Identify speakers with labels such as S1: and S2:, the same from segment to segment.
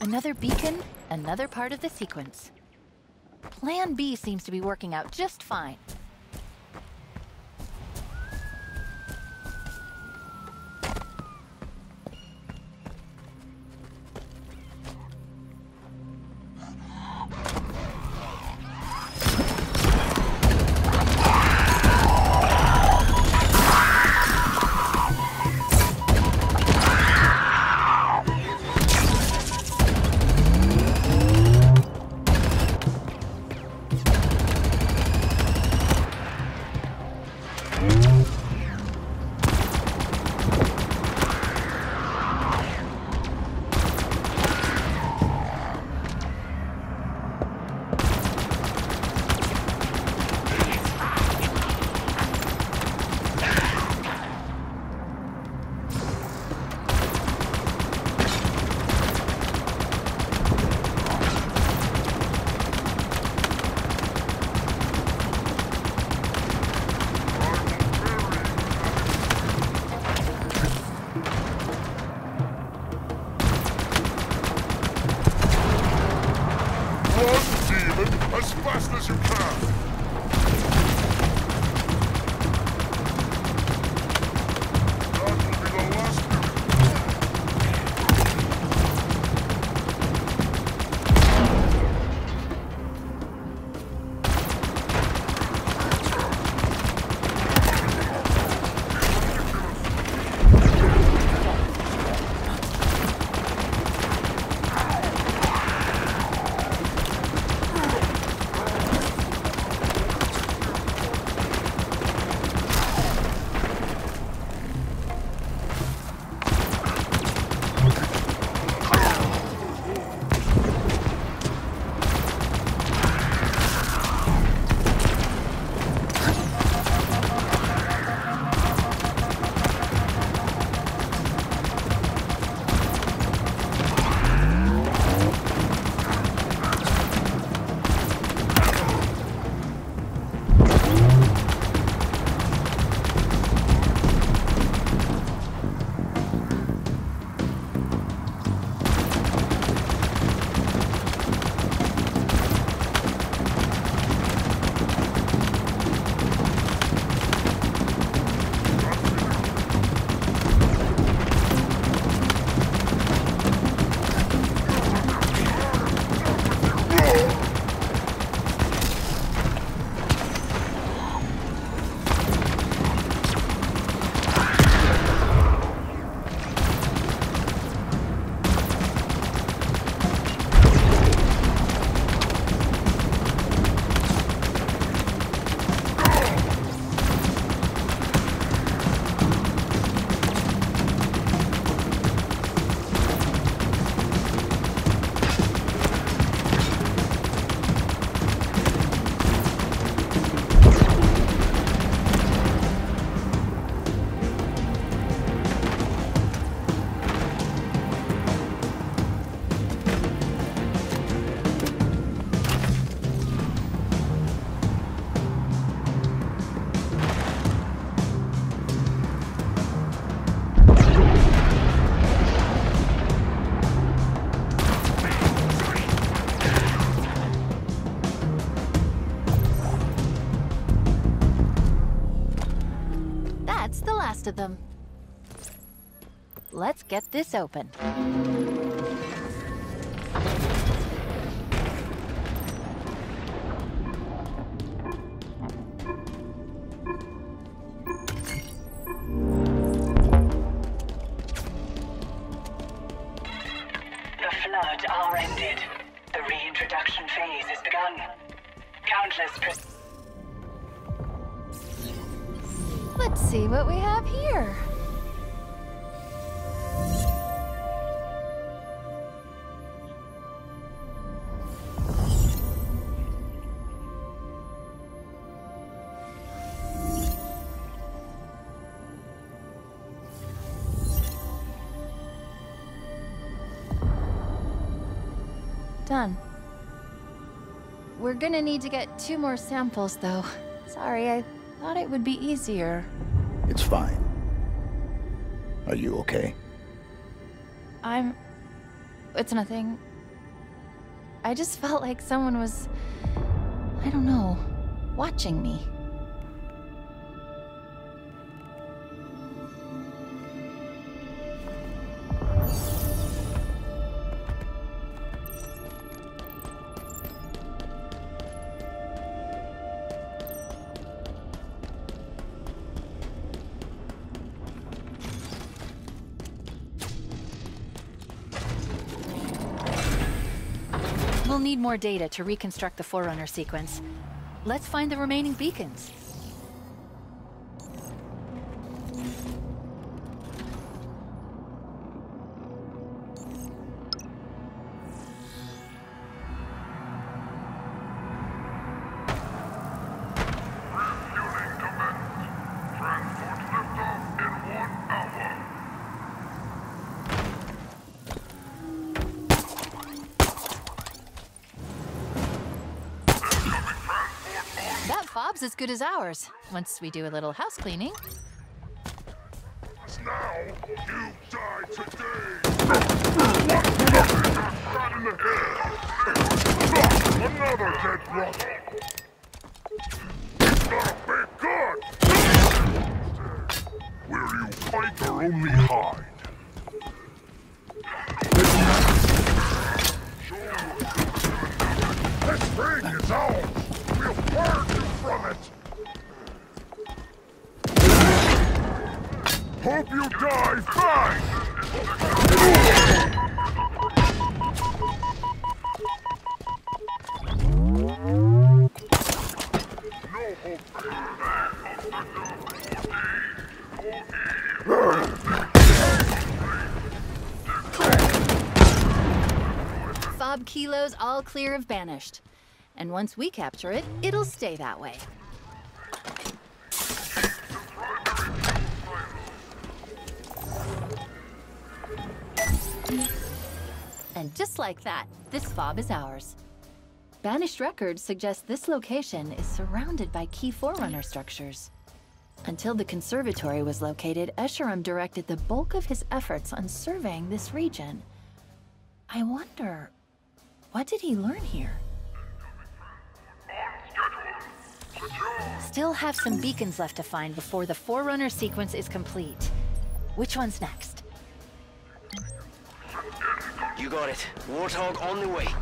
S1: Another beacon, another part of the sequence. Plan B seems to be working out just fine.
S2: As fast as you can! That will be the last of it.
S1: That's the last of them. Let's get this open.
S3: The Flood are ended. The reintroduction phase has begun. Countless
S1: Let's see what we have here. Done. We're gonna need to get 2 more samples, though. Sorry, I thought it would be easier.
S4: It's fine. Are you okay?
S1: It's nothing. I just felt like someone was, I don't know, watching me.
S4: We'll need more data to reconstruct the Forerunner sequence. Let's find the remaining beacons.
S1: Fob's as good as ours, once we do a little house cleaning.
S2: Now, you die today! Shot in the head! Another dead brother! Not be good! Where you fight or only hide? This ring is ours! We'll burn you from it! Hope you die fine!
S1: Fob Kilo's all clear of Banished. And once we capture it, it'll stay that way. And just like that, this fob is ours. Banished records suggest this location is surrounded by key Forerunner structures. Until the conservatory was located, Escharum directed the bulk of his efforts on surveying this region. I wonder, what did he learn here?
S4: Still have some beacons left to find before the Forerunner sequence is complete. Which one's next?
S5: You got it. Warthog on the way.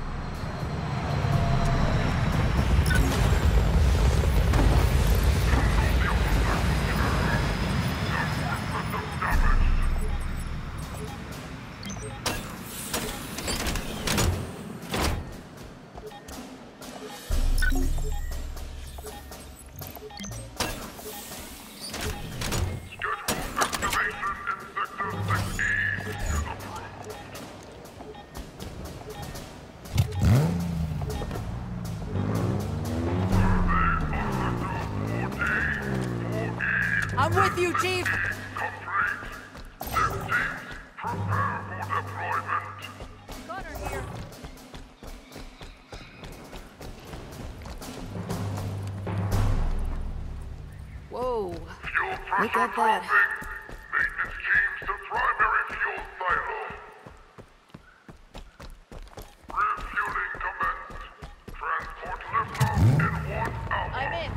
S4: I'm with you, Chief! Gunner here. Whoa. Look at that.
S2: Maintenance teams to primary fuel silo. Refueling commenced. Transport liftoff in 1 hour.
S4: I'm in.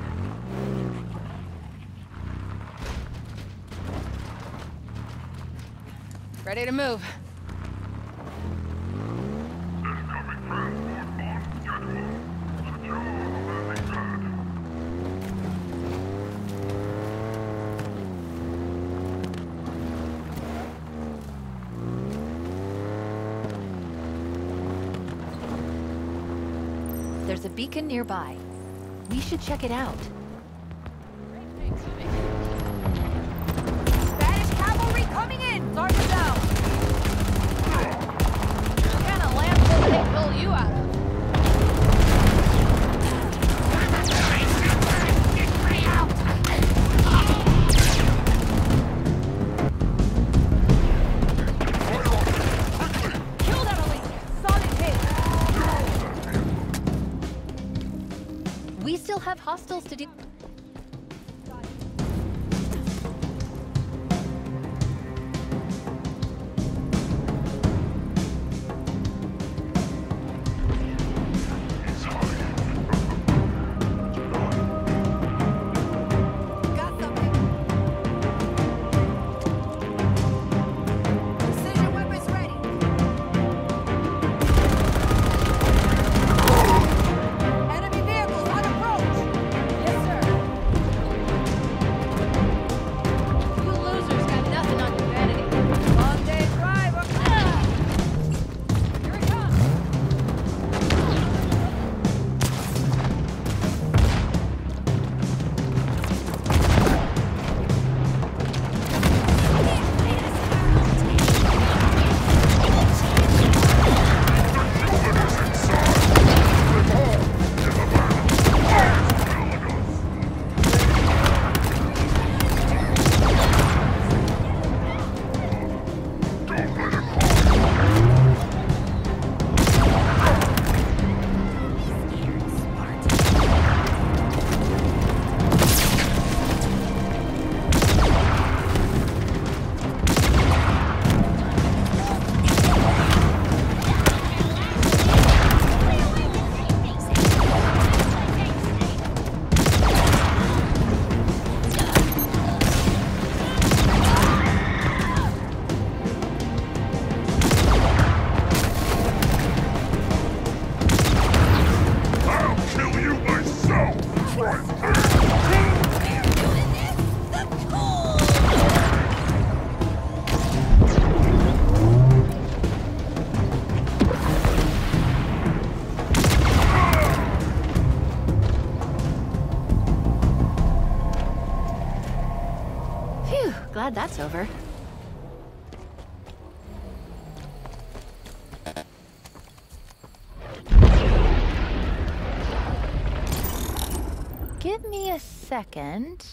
S4: Ready to move.
S2: Incoming transport on schedule. Secure the landing pad.
S4: There's a beacon nearby. We should check it out. Spanish cavalry coming in! Start them down! What kind of landfill they pull you out of? Kill that elite! Solid hit! We still have hostiles to do.
S1: Glad that's over. Give me a second.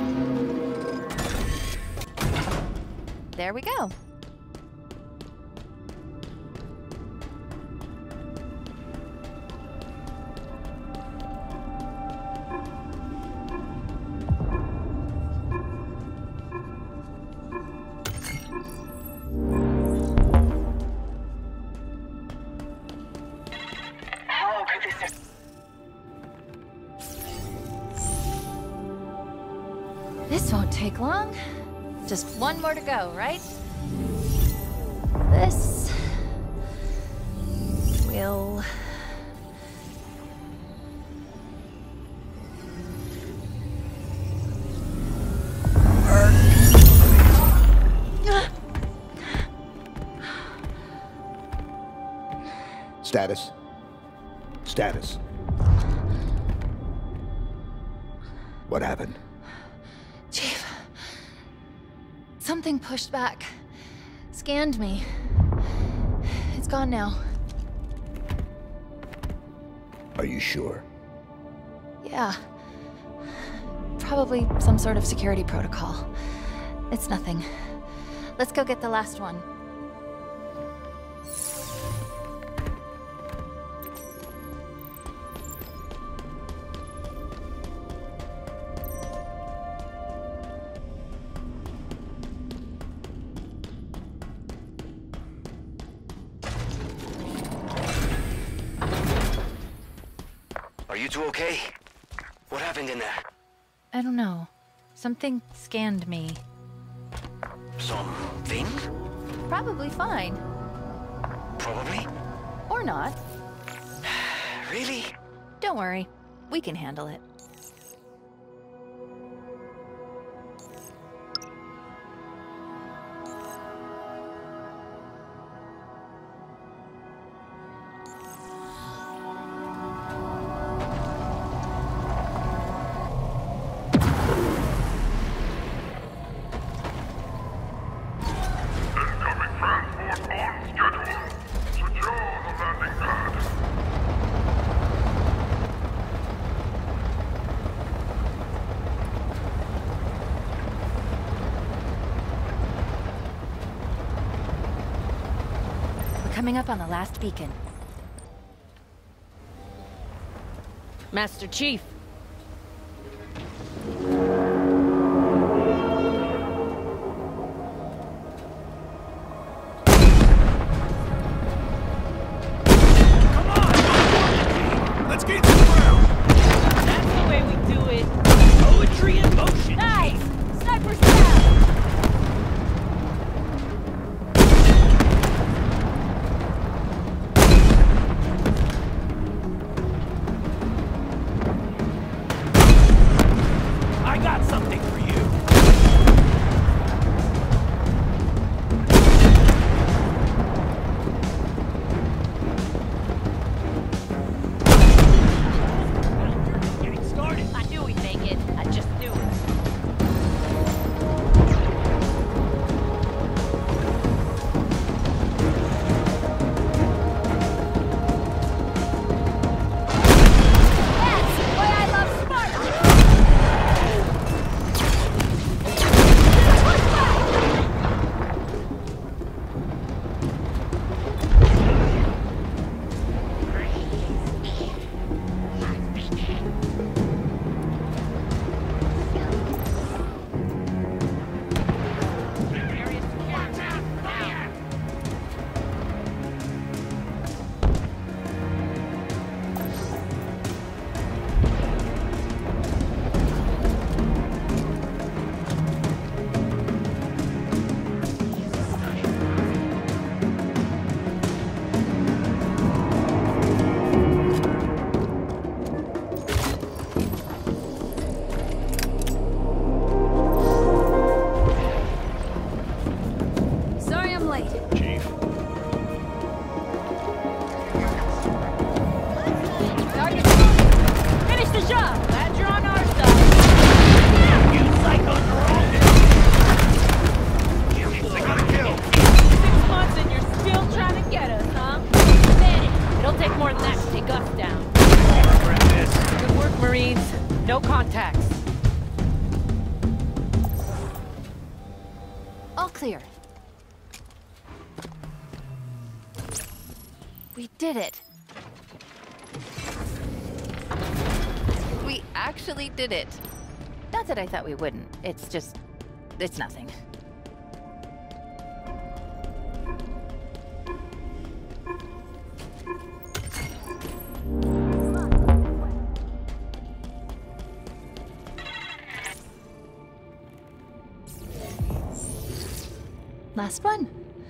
S1: There we go.
S3: How could this...
S1: This won't take long. Just one more to go, right? This will...
S6: Status. Status. What happened?
S1: Chief. Something pushed back. Scanned me. It's gone now.
S6: Are you sure?
S1: Yeah. Probably some sort of security protocol. It's nothing. Let's go get the last one.
S5: Are you two okay? What happened in there?
S4: I don't know. Something scanned me.
S5: Something?
S1: Probably fine.
S5: Probably.
S1: Or not.
S5: Really?
S4: Don't worry. We can handle it.
S2: Incoming transport on schedule. Secure the landing pad.
S4: We're coming up on the last beacon.
S7: Master Chief.
S6: Let's get to the ground!
S7: That's the way we do it. Poetry in motion.
S1: Nice! Sniper stab! clear. We did it. We actually did it. Not that I thought we wouldn't. It's just... it's nothing. Last one.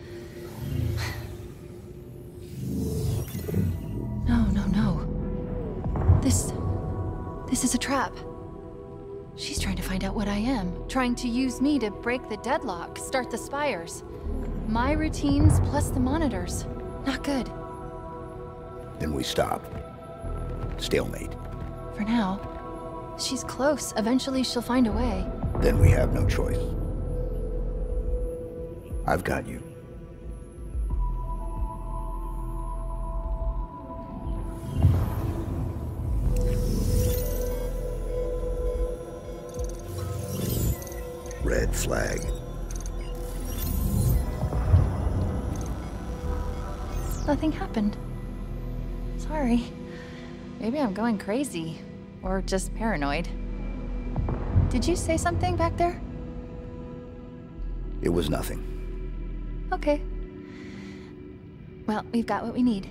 S1: No. This is a trap. She's trying to find out what I am, trying to use me to break the deadlock, start the spires. My routines plus the monitors. Not good.
S6: Then we stop. Stalemate.
S1: For now. She's close. Eventually she'll find a way.
S6: Then we have no choice. I've got you. Red flag.
S1: Nothing happened. Sorry. Maybe I'm going crazy. Or just paranoid. Did you say something back there?
S6: It was nothing.
S1: Okay. Well, we've got what we need.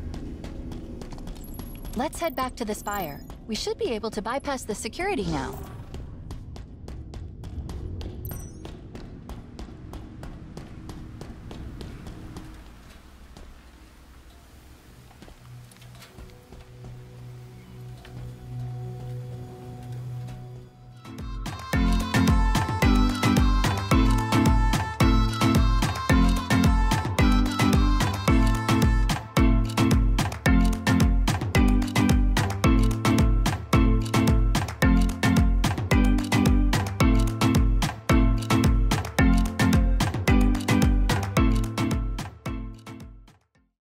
S1: Let's head back to the spire. We should be able to bypass the security now.